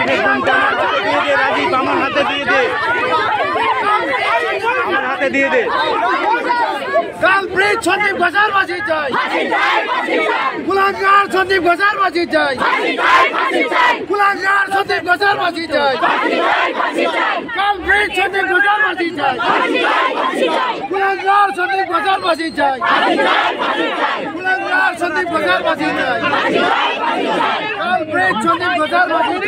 রাজীব আমার হাতে দিয়ে দে, আমার হাতে দিয়ে দে। কালপ্রিট সন্দীপ ঘোষাল ফাঁসি চাই, কুলাঙ্গার সন্দীপ ঘোষাল ফাঁসি চাই, কুলাঙ্গার সন্দীপ ঘোষাল ফাঁসি চাই, কালপ্রিট সন্দীপ ঘোষাল ফাঁসি চাই, কুলাঙ্গার সন্দীপ ঘোষাল ফাঁসি চাই, কুলাঙ্গার সন্দীপ ঘোষাল ফাঁসি চাই, কালপ্রিট সন্দীপ ঘোষাল ফাঁসি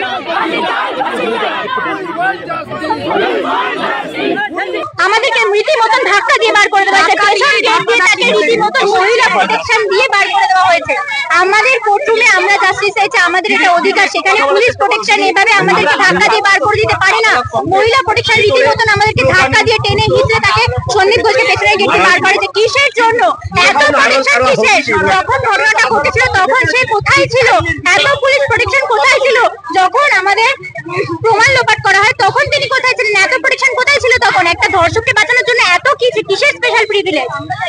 চাই। আমাদেরকে রীতিমতন ধাক্কা দিয়ে বার করে দেওয়া হয়েছে, রীতিমতন মহিলা প্রোটেকশন দিয়ে বার করে দেওয়া হয়েছে। আমাদের কোর্টরুমে আমরা জাস্টিস চাইছি, আমাদের এটা অধিকার, সেখানে পুলিশ প্রোটেকশন এভাবে আমাদেরকে ধাক্কা দিয়ে বার করে দিতে পারে না। মহিলা প্রোটেকশন রীতিমতন আমাদেরকে ধাক্কা দিয়ে টেনে হিঁচড়ে তাকে সন্দীপ ঘোষকে পেছনে গেটে বার করেছে। কিসের জন্য এত প্রোটেকশন? কিসের? যখন ঘটনাটা ঘটেছিল তখন সে কোথায় ছিল? এত পুলিশ প্রোটেকশন কোথায় ছিল? যখন আমাদের প্রমাণ লোপাট করা হয় তখন তিনি কোথায় ছিলেন? এত প্রোটেকশন কোথায় ছিল তখন? একটা ধর্ষককে বাঁচানোর জন্য এত কিছু কিসের স্পেশাল প্রিভিলেজ?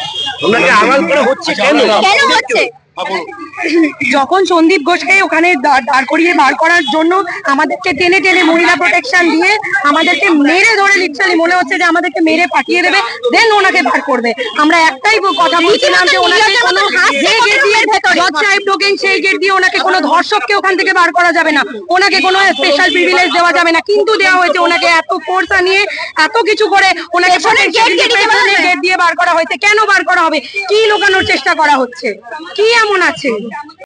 কেন হচ্ছে? যখন সন্দীপ ঘোষকে ওখানে দাঁড় করিয়ে বার করার জন্য আমাদেরকে টেনে টেনে মহিলা প্রোটেকশন দিয়ে আমাদেরকে মেরে ধরে, লিটারালি মনে হচ্ছে যে আমাদেরকে মেরে পাঠিয়ে দেবে, দেন ওনাকে বার করবে। আমরা একটাই কথা বলছিলাম যে ওনাকে কোনো যে গেট দিয়ে জজ সাহেব ঢোকেন সেই গেট দিয়ে ওনাকে কোনো ধর্ষককে ওখান থেকে বার করা যাবে না, ওনাকে কোনো স্পেশাল প্রিভিলেজ দেওয়া যাবে না, কিন্তু দেওয়া হয়েছে। ওনাকে এত ফোর্স নিয়ে এত কিছু করে ওনাকে গেট দিয়ে বার করা হয়েছে। কেন বার করা হবে? কি লুকানোর চেষ্টা করা হচ্ছে? কি এমন আছে?